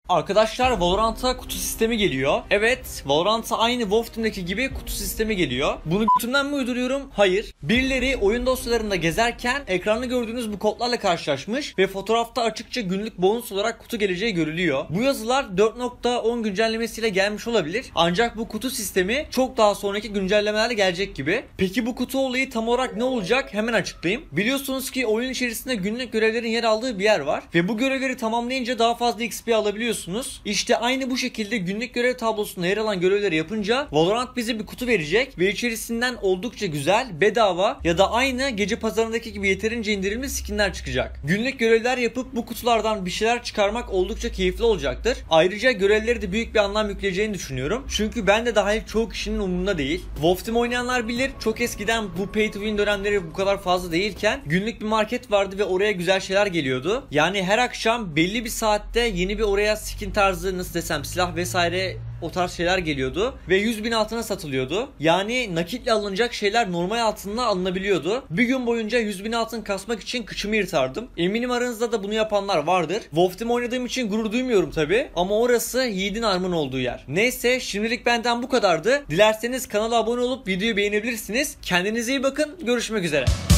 Arkadaşlar Valorant'a kutu sistemi geliyor. Evet, Valorant'a aynı WoW Team'deki gibi kutu sistemi geliyor. Bunu götümden mi uyduruyorum? Hayır. Birileri oyun dosyalarında gezerken ekranda gördüğünüz bu kodlarla karşılaşmış ve fotoğrafta açıkça günlük bonus olarak kutu geleceği görülüyor. Bu yazılar 4.10 güncellemesiyle gelmiş olabilir. Ancak bu kutu sistemi çok daha sonraki güncellemelerle gelecek gibi. Peki bu kutu olayı tam olarak ne olacak? Hemen açıklayayım. Biliyorsunuz ki oyun içerisinde günlük görevlerin yer aldığı bir yer var ve bu görevleri tamamlayınca daha fazla XP alabiliyorsunuz. İşte aynı bu şekilde günlük görev tablosunda yer alan görevleri yapınca Valorant bize bir kutu verecek ve içerisinden oldukça güzel, bedava ya da aynı gece pazarındaki gibi yeterince indirimli skinler çıkacak. Günlük görevler yapıp bu kutulardan bir şeyler çıkarmak oldukça keyifli olacaktır. Ayrıca görevleri de büyük bir anlam yükleyeceğini düşünüyorum. Çünkü ben de dahil çoğu kişinin umurunda değil. WoW Team oynayanlar bilir, çok eskiden bu pay to win dönemleri bu kadar fazla değilken günlük bir market vardı ve oraya güzel şeyler geliyordu. Yani her akşam belli bir saatte yeni bir oraya skin tarzı, nasıl desem, silah vesaire, o tarz şeyler geliyordu ve 100.000 altına satılıyordu. Yani nakitle alınacak şeyler normal altınla alınabiliyordu. Bir gün boyunca 100.000 altın kasmak için kıçımı yırtardım. Eminim aranızda da bunu yapanlar vardır. WoW Team oynadığım için gurur duymuyorum tabi, ama orası yiğidin armın olduğu yer. Neyse, şimdilik benden bu kadardı. Dilerseniz kanala abone olup videoyu beğenebilirsiniz. Kendinize iyi bakın. Görüşmek üzere.